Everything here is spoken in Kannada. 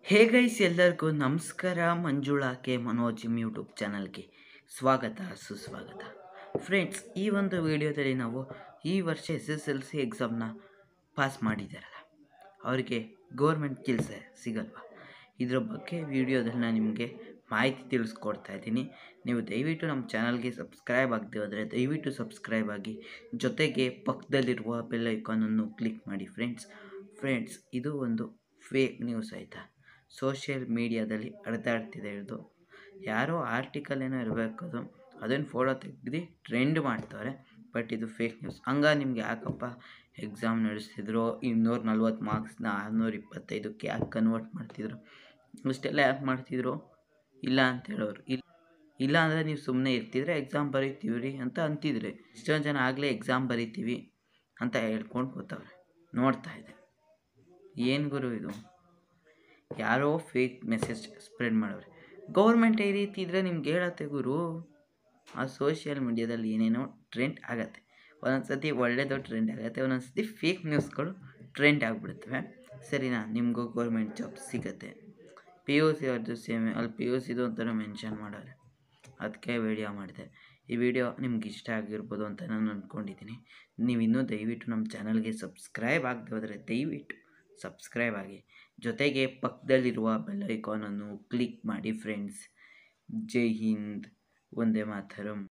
ಹೇ ಗೈಸ್, ಎಲ್ಲರಿಗೂ ನಮಸ್ಕಾರ. ಮಂಜುಳಾ ಕೆ ಮನೋಜ್ ಯೂಟ್ಯೂಬ್ ಚಾನಲ್ಗೆ ಸ್ವಾಗತ ಸುಸ್ವಾಗತ. ಫ್ರೆಂಡ್ಸ್, ಈ ಒಂದು ವಿಡಿಯೋದಲ್ಲಿ ನಾವು ಈ ವರ್ಷ SSLC ಎಕ್ಸಾಮ್ನ ಪಾಸ್ ಮಾಡಿದ್ದಾರಲ್ಲ ಅವರಿಗೆ ಗೌರ್ಮೆಂಟ್ ಕೆಲಸ ಸಿಗಲ್ವಾ, ಇದರ ಬಗ್ಗೆ ವಿಡಿಯೋದಲ್ಲಿ ನಾನು ನಿಮಗೆ ಮಾಹಿತಿ ತಿಳಿಸ್ಕೊಡ್ತಾ ಇದ್ದೀನಿ. ನೀವು ದಯವಿಟ್ಟು ನಮ್ಮ ಚಾನಲ್ಗೆ ಸಬ್ಸ್ಕ್ರೈಬ್ ಆಗದೆ ಹೋದರೆ ದಯವಿಟ್ಟು ಸಬ್ಸ್ಕ್ರೈಬ್ ಆಗಿ, ಜೊತೆಗೆ ಪಕ್ಕದಲ್ಲಿರುವ ಬೆಲ್ ಐಕಾನನ್ನು ಕ್ಲಿಕ್ ಮಾಡಿ. ಫ್ರೆಂಡ್ಸ್, ಇದು ಒಂದು ಫೇಕ್ ನ್ಯೂಸ್ ಆಯಿತಾ, ಸೋಷಿಯಲ್ ಮೀಡಿಯಾದಲ್ಲಿ ಹರಿದಾಡ್ತಿದೆ. ಇದು ಯಾರೋ ಆರ್ಟಿಕಲ್ ಏನೋ ಇರಬೇಕು, ಅದನ್ನು ಫೋಟೋ ತೆಗೆದು ಟ್ರೆಂಡ್ ಮಾಡ್ತಾರೆ. ಬಟ್ ಇದು ಫೇಕ್ ನ್ಯೂಸ್. ನಿಮಗೆ ಯಾಕಪ್ಪ ಎಕ್ಸಾಮ್ ನಡೆಸ್ತಿದ್ರು, 240 ಮಾರ್ಕ್ಸ್ನ 625ಕ್ಕೆ ಯಾಕೆ ಕನ್ವರ್ಟ್ ಮಾಡ್ತಿದ್ರು, ಇಷ್ಟೆಲ್ಲ ಯಾಕೆ ಮಾಡ್ತಿದ್ರು ಇಲ್ಲ ಅಂತ ಹೇಳೋರು. ಇಲ್ಲ ಅಂದರೆ ನೀವು ಸುಮ್ಮನೆ ಇರ್ತಿದ್ರೆ ಎಕ್ಸಾಮ್ ಬರೀತೀವ್ರಿ ಅಂತ ಅಂತಿದ್ರೆ. ಇಷ್ಟೊಂದು ಜನ ಆಗಲೇ ಎಕ್ಸಾಮ್ ಬರೀತೀವಿ ಅಂತ ಹೇಳ್ಕೊಂಡು ಕೂತವ್ರೆ. ನೋಡ್ತಾ ಇದೆ. ಏನು ಗುರು ಇದು, ಯಾರೋ ಫೇಕ್ ಮೆಸೇಜ್ ಸ್ಪ್ರೆಡ್ ಮಾಡೋರೆ. ಗೌರ್ಮೆಂಟ್ ಈ ರೀತಿ ಇದ್ದರೆ ನಿಮ್ಗೆ ಹೇಳತ್ತೆ ಗುರು. ಆ ಸೋಷಿಯಲ್ ಮೀಡಿಯಾದಲ್ಲಿ ಏನೇನೋ ಟ್ರೆಂಡ್ ಆಗತ್ತೆ. ಒಂದೊಂದು ಸತಿ ಒಳ್ಳೆಯದು ಟ್ರೆಂಡ್ ಆಗುತ್ತೆ, ಒಂದೊಂದು ಸತಿ ಫೇಕ್ ನ್ಯೂಸ್ಗಳು ಟ್ರೆಂಡ್ ಆಗಿಬಿಡ್ತವೆ. ಸರಿನಾ? ನಿಮಗೂ ಗೌರ್ಮೆಂಟ್ ಜಾಬ್ ಸಿಗುತ್ತೆ. PUC ಅವ್ರದ್ದು ಸೇಮ್, ಅಲ್ಲಿ PUCದು ಅಂತಾನೆ ಮೆನ್ಷನ್ ಮಾಡೋರೆ. ಅದಕ್ಕೆ ವಿಡಿಯೋ ಮಾಡಿದೆ. ಈ ವಿಡಿಯೋ ನಿಮ್ಗೆ ಇಷ್ಟ ಆಗಿರ್ಬೋದು ಅಂತ ನಾನು ಅಂದ್ಕೊಂಡಿದ್ದೀನಿ. ನೀವು ಇನ್ನೂ ದಯವಿಟ್ಟು ನಮ್ಮ ಚಾನಲ್ಗೆ ಸಬ್ಸ್ಕ್ರೈಬ್ ಆಗದೆ ಹೋದರೆ ದಯವಿಟ್ಟು ಸಬ್ಸ್ಕ್ರೈಬ್ ಆಗಿ, ಜೊತೆಗೆ ಪಕ್ಕದಲ್ಲಿರುವ ಬೆಲ್ ಐಕಾನನ್ನು ಕ್ಲಿಕ್ ಮಾಡಿ. ಫ್ರೆಂಡ್ಸ್, ಜೈ ಹಿಂದ್, ವಂದೇ ಮಾತರಂ.